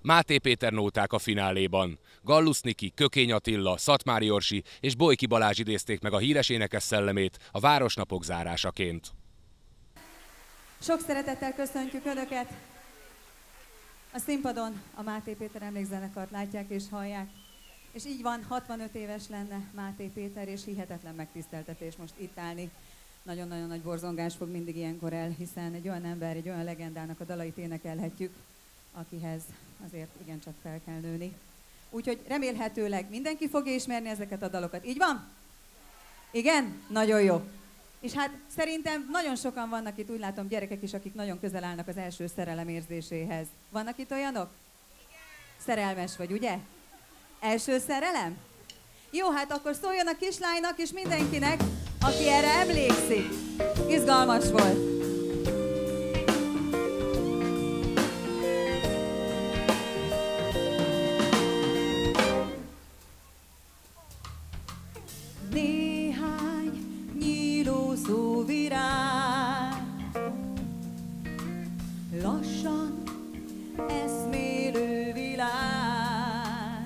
Máté Péter nóták a fináléban. Gallusz Niki, Kökény Attila, Szatmári Orsi és Bojki Balázs idézték meg a híres énekes szellemét a Városnapok zárásaként. Sok szeretettel köszöntjük Önöket! A színpadon a Máté Péter emlékzenekart látják és hallják. És így van, 65 éves lenne Máté Péter, és hihetetlen megtiszteltetés most itt állni. Nagyon-nagyon nagy borzongás fog mindig ilyenkor el, hiszen egy olyan ember, egy olyan legendának a dalait énekelhetjük, akihez azért igencsak fel kell nőni. Úgyhogy remélhetőleg mindenki fogja ismerni ezeket a dalokat. Így van? Igen? Nagyon jó. És hát szerintem nagyon sokan vannak itt, úgy látom, gyerekek is, akik nagyon közel állnak az első szerelem érzéséhez. Vannak itt olyanok? Igen. Szerelmes vagy, ugye? Első szerelem? Jó, hát akkor szóljon a kislánynak és mindenkinek, aki erre emlékszik. Izgalmas volt. Néhány nyíló szóvirág, lassan eszmélő világ,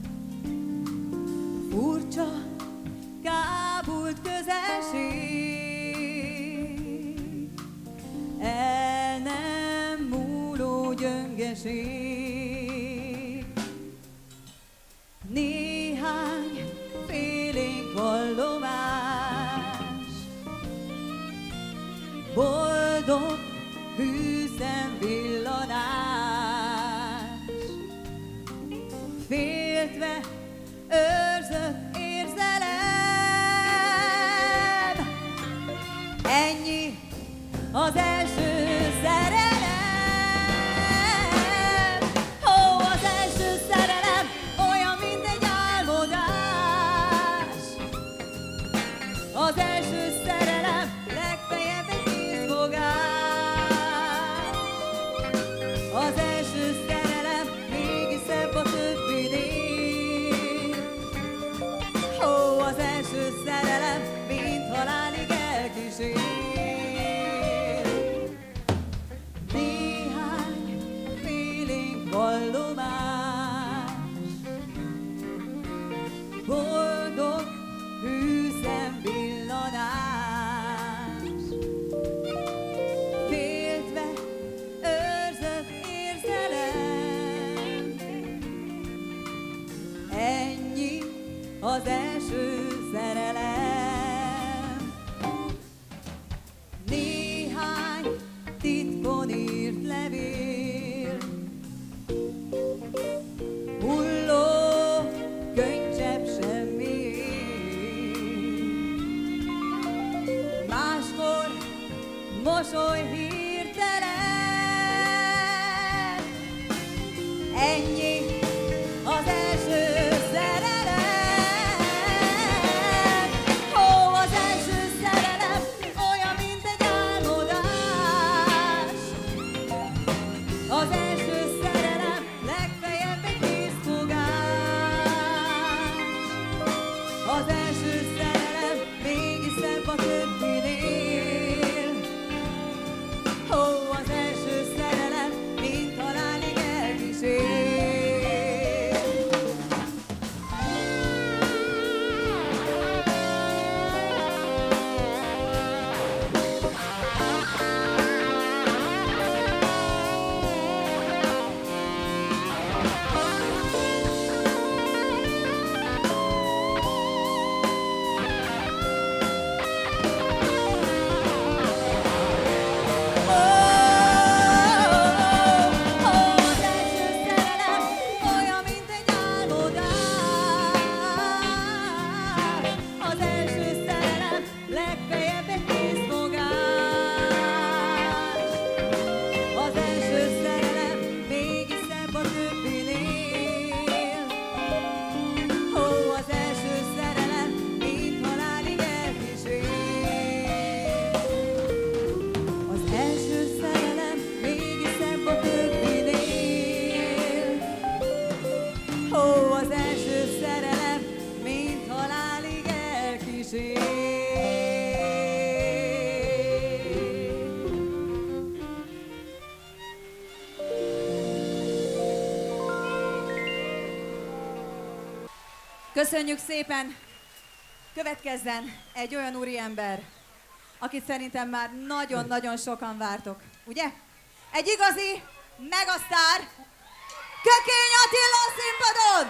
furcsa, kábult közelség, el nem múló gyöngeség. Néhány félénk vallomás, boldog hű szemvillanás, féltve őrzött érzelem. Ennyi az első szerelem. Ó, az első szerelem olyan, mint egy álmodás. Az első szerelem legfeljebb egy készfogás. Az első szerelem mégis szebb a többinél. Ó, az első szerelem mint halálig elkísér. Néhány félénk vallomás, boldog hű szemvillanás, féltve őrzött érzelem. Ennyi az első szerelem. Néhány titkon írt levél, hulló könycsepp semmi. Máskor mosoly hirtelen. Ennyi az első szerelem. Köszönjük szépen! Következzen egy olyan úriember, akit szerintem már nagyon-nagyon sokan vártok, ugye? Egy igazi megasztár, Kökény Attila a színpadon!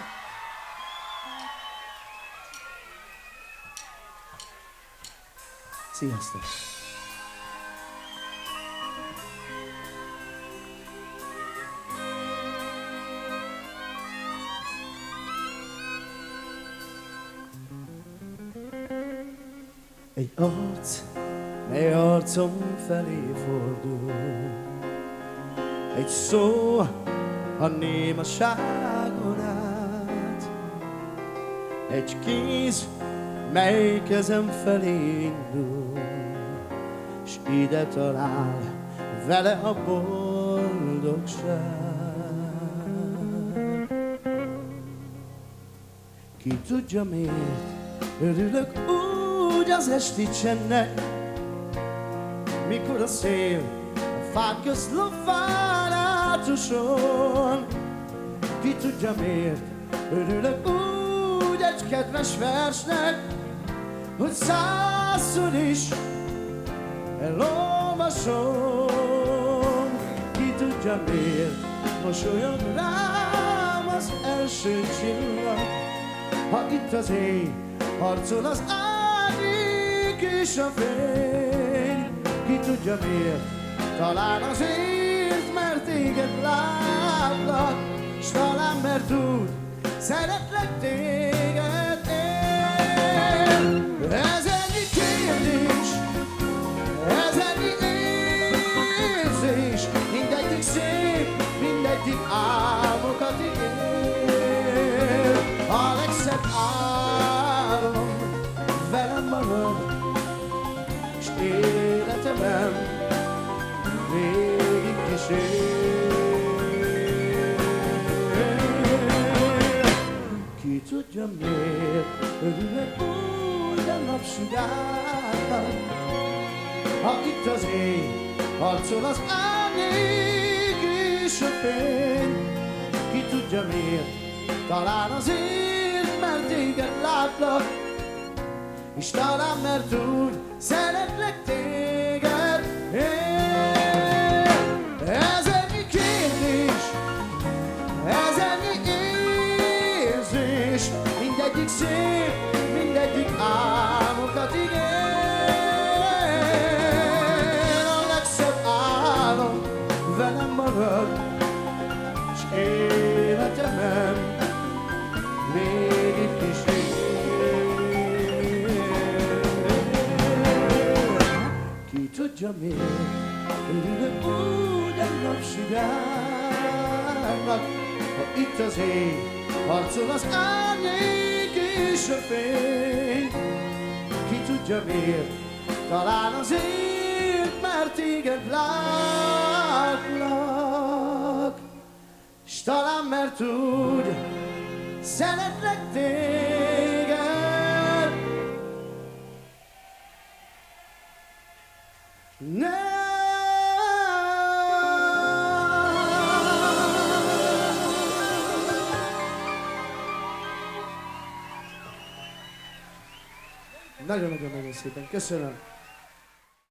Sziasztok! Egy arc, mely arcom felé fordul, egy szó a némaságon át, egy kéz, mely kezem felé indul, s ide talál vele a boldogság. Ki tudja miért örülök úgy az esti csendnek, mikor a szél a fák közt lován átuson. Ki tudja miért örülök úgy egy kedves versnek, hogy százszor is elolvasom. Ki tudja miért mosolyog rám az első csillag, ha itt az éj harcol az árnyék és a fény. Ki tudja miért, talán azért, mert téged látlak, s talán mert úgy szeretlek téged én. Ez ennyi kérdés, ez ennyi érzés, mindegyik szép, mindegyik álmokat ígér. A legszebb álom velem marad, s életemben végig kísér. Ki tudja miért örülök úgy a napsugárnak, ha itt az éj harcol az árnyék és a fény. Ki tudja miért, talán azért, mert téged látlak, és talán mert úgy szeretlek téged én. Ez ennyi kérdés, ez ennyi érzés, mindegyik szép, mindegyik álmokat ígér. A legszebb álom velem marad, s életemben végig kísér. Ki tudja miért örülök úgy a napsugárnak, ha itt az éj harcol az árnyék és a fény. Ki tudja miért, talán azért, mert téged látlak, s talán mert úgy szeretlek téged. Nagyon-nagyon szépen köszönöm.